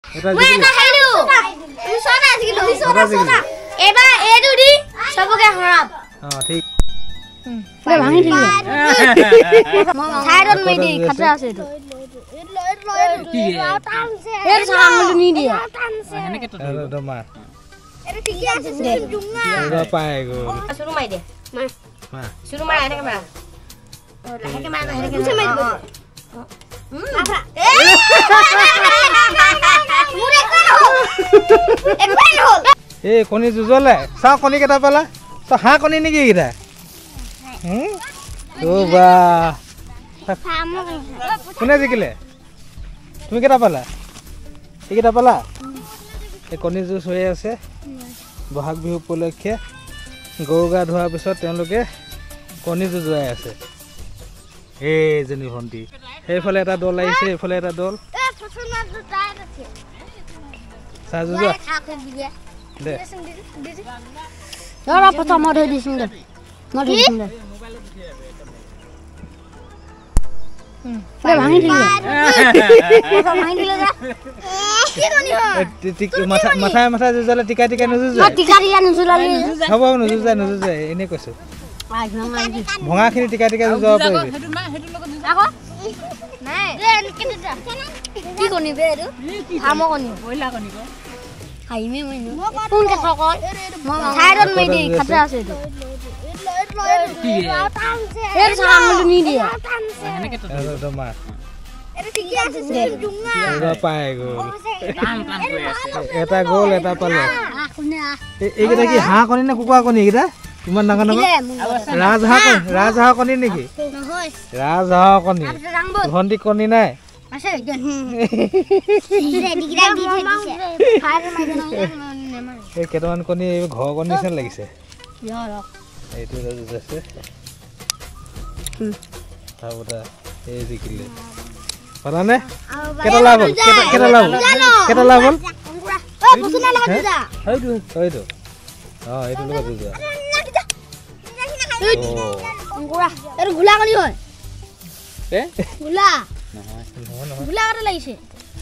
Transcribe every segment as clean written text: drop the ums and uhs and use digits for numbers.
এটা খাইলো ছটা জিকিলো এবাৰ এটো দি সবকে হৰাব ঠিক ভাঙি দিলে সাইডত মাই দি খাতৰা আছে এটো কি এর সামনে নি দিয়া এনেকে তো মাৰ এটা ঠিক আছে জুঙ্গা এবা পাই গো শুরু মাই দে মা শুরু মাই এনেকে মার লাহেকে মার লাহেকে মার এ কণী যুজলে চাও কণী কেটা পালা তো হাঁহ কণী নেকি এইটা ও বা কোনে জিকিলে তুমি কেটা পালা এইকেইটা পালা এই কণী যুঁজ হৈ আছে বহাগ বিহু উপলক্ষে গৰু গা ধোৱাৰ পিছত তেওঁলোকে কণী যুঁজুৱাই আছে এইজনী ভণ্টি সেইফালে এটা দল আহিছে এইফালে এটা দল চাহ যুঁজোৱা দে প্রথম ধরে দিছুন দে ভাঙি দিলে মাথায় মাথায় যুঁজালে টিকা টিকা নুযুঁজে হ'ব নুযুঁজে এনেই কৈছো ভঙাখিনি টিকা টিকা যুঁজাব পাৰিবি কি কণী বে এইটো হামৰ কণী ব্ৰইলাৰ কণী ক হাইমে মই কোন কে সকল সাইডত মাই দি খাতৰা আছে এটো কি এর সামনে নি দিয়া এনেকে তো মাৰ এটা ঠিক আছে জুঙ্গা এবা পাই গো টান কৈ আছে এটা গোল এটা পালে এইকেইটা কি হাঁহ কণী নে কুকুৰা কণী এইকেইটা ইমান ডাঙৰ ডাঙৰ ৰাজহাঁহ কণী নেকি ৰাজহাঁহ কণী ভণ্টি কণী নাই আছে এই কেইটামান কণী ঘৰ কণী নিচিনা লাগিছে এইটো আছে এই জিকিলে পালানে কেটা লাভ হ'ল কেটা লাভ হ'ল এইটো এইটো লগত যুঁজোৱা এইটো গোলা কণী হয় গোলা নহয় গোলা কটা লাগিছে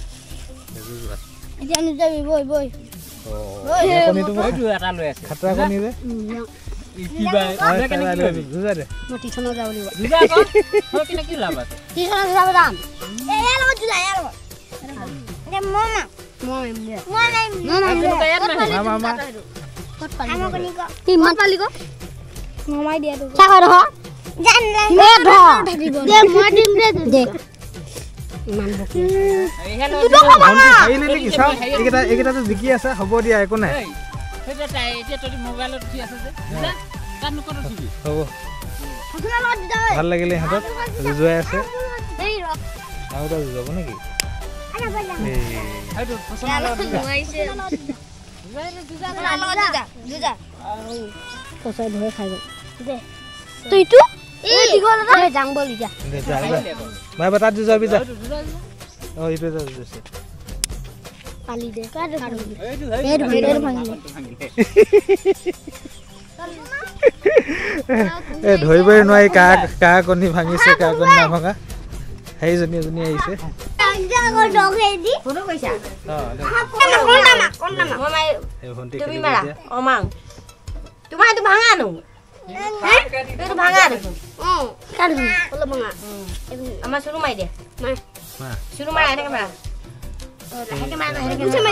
এতিয়া নিযাবি বই বই কণীটো এইটো এটা লৈ আছে খাতৰা কণী যে কিবা যুঁজা দে মই টিউচনত যাব লাগিব বুজা ক হয় কিনে কি লাভ আছে টিউচনত যাব যাম এ লগত যুঁজা এ লগত দে মামা মামা কত পালি হামৰ কণী ক কি মত পালি ক নমাই দিয়া তো চা ৰ জান দে দে মই দিম দে ইমান বকি এইকেইটাতো জিকি আছে হ'ব দিয়া একো নাই হ'ব ভাল লাগিলে ইহঁতক যুঁজুৱাই আছে আৰু এটা যুঁজাব নেকি ভাই তাত যুঁজাবি যা এইটো এটা যুঁজাইছে পালি দে ধৰিবই নোৱাৰি কা কণী ভাঙিছে কা কণী নাভঙা সেইজনী এজনী আহিছে আমার শুরু মাই দে শুরু মাই এনেকে মার লাহেকে মার লাহেকে মার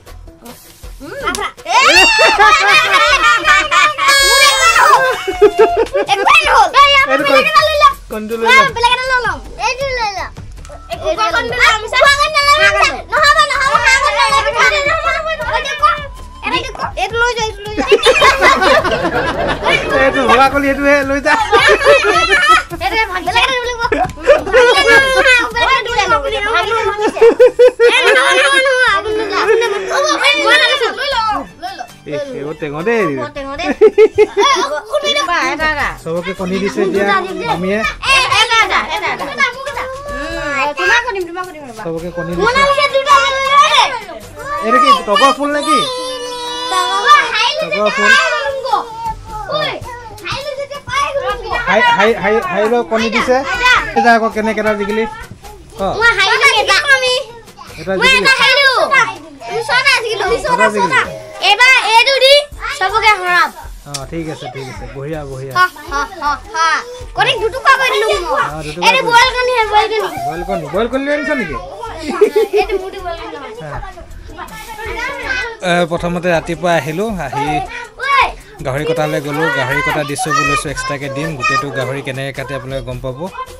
सबके कणी दिसे दिया मामिए सबके कणी दिसे एरे की टगर फुल नेकी टगर फुल हाई लो कणी दिसे जा को केने केटा जिकली মই হাইলো এটা আমি মই এটা হাইলো এবাৰ এইটো দি সবকে হৰাম ঠিক আছে বঢ়িয়া কৰি দুটুকা কৰি দিলো এনে বইল কৰি আনিছ নেকি এইটো মুটি বইল প্ৰথমতে ৰাতিপুৱা আহিলোঁ আহি গাহৰি কটালৈ গ'লোঁ গাহৰি কটা দিছোঁ লৈছোঁ এক্সট্ৰাকৈ দিম গোটেইটো গাহৰি কেনেকৈ কাটে আপোনালোকে গম পাব